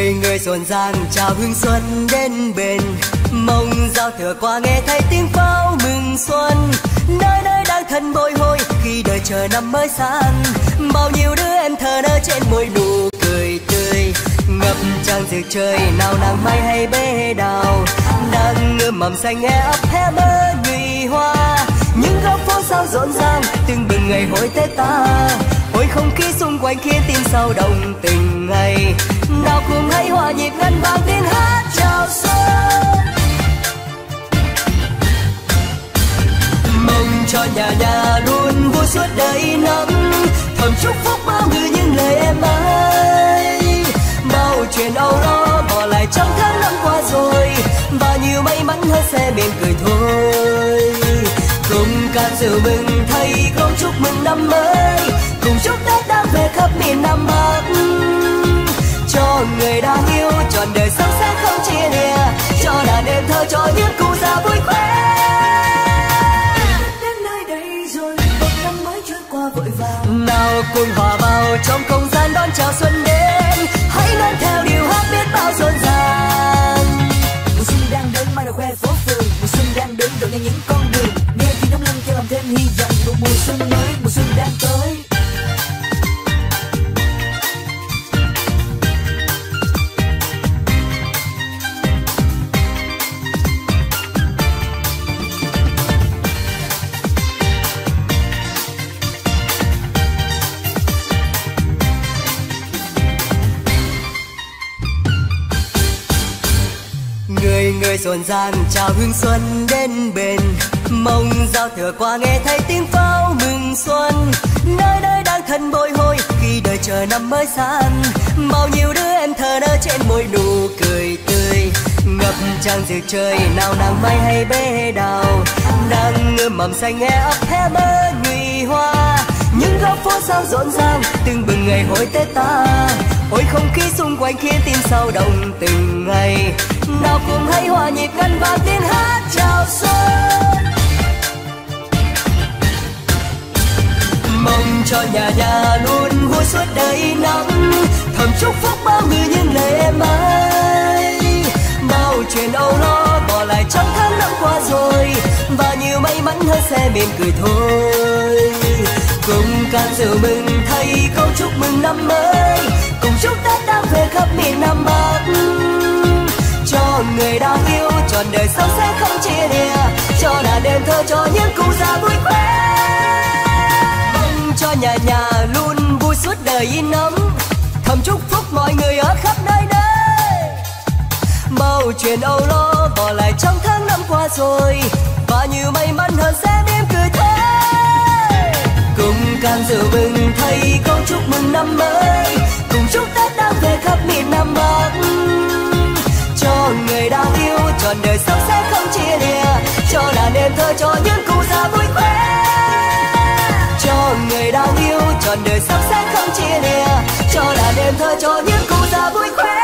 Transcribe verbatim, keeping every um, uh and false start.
người người rộn ràng chào hương xuân đến bên, mong giao thừa qua nghe thấy tiếng pháo mừng xuân. Nơi nơi đang thân bồi hồi khi đời chờ năm mới sang, bao nhiêu đứa em thơ nở trên môi nụ cười tươi. Ngập tràn rực trời nào nàng mai hay bế đào, đang ngơ mầm xanh nghe ấp hé mơ nhụy hoa. Những góc phố sao rộn ràng từng bừng ngày hội Tết ta, ôi không khí xung quanh khiến tim sao động tình ngày. Nào cùng hãy hòa nhịp ngân vang tiếng hát chào xuân, mong cho nhà nhà luôn vui suốt đời năm, thầm chúc phúc bao người những lời em ơi. Bao chuyện âu lo bỏ lại trong tháng năm qua rồi, và nhiều may mắn hơn sẽ mỉm cười thôi. Cùng ca rượu mừng thầy con chúc mừng năm mới, cùng chúc Tết đang về khắp miền Nam Bắc. Cho người đang yêu trọn đời sống sẽ không chia lìa, cho đàn em thơ cho những cụ già vui khỏe. Đến nơi đây rồi một năm mới trôi qua vội vàng, nào cùng hòa vào trong không gian đón chào xuân đến. Hãy nói theo điều hát biết bao rộn ràng. Mùa xuân đang đến mai đầu khoe phố phường, mùa xuân đang đến rộn ngang những con đường, nghe tiếng nóng lưng cho làm thêm hy vọng. Một mùa xuân mới, mùa xuân đang tới. Người người rộn ràng chào hương xuân đến bên, mong giao thừa qua nghe thấy tiếng pháo mừng xuân. Nơi nơi đang thân bồi hồi khi đời chờ năm mới sang, bao nhiêu đứa em thơ nở trên môi nụ cười tươi. Ngập tràn rực trời nào nàng mai hay bế đào, đang ngơ mầm xanh nghe ấp hé mơ nhụy hoa. Những góc phố sao rộn ràng từng bừng ngày hội Tết ta, ôi không khí xung quanh khiến tim sao động từng ngày. Nào cùng hãy hòa nhịp ngân vang tiếng hát chào xuân, mong cho nhà nhà luôn vui suốt đời năm, thầm chúc phúc bao người những lời em ơi. Bao chuyện âu lo bỏ lại trong tháng năm qua rồi, và nhiều may mắn hơn sẽ mỉm cười thôi. Cùng ca rượu mừng thầy câu chúc mừng năm mới, cùng chúc Tết đang về khắp miền Nam Bắc. Cho người đang yêu trọn đời sống sẽ không chia lìa, cho đàn em thơ cho những cụ già vui khỏe. Mong cho nhà nhà luôn vui suốt đời in ấm, thầm chúc phúc mọi người ở khắp nơi đây. Bao chuyện âu lo bỏ lại trong tháng năm qua rồi, và nhiều may mắn hơn sẽ mỉm cười thôi. Cùng can rượu mừng thầy con chúc mừng năm mới, cùng chúc Tết đang về khắp miền Nam Bắc. Cho người đang yêu trọn đời sống sẽ không chia lìa, cho đàn em thơ cho những cụ già vui khỏe. Cho người đang yêu trọn đời sống sẽ không chia lìa, cho đàn em thơ cho những cụ già vui khỏe.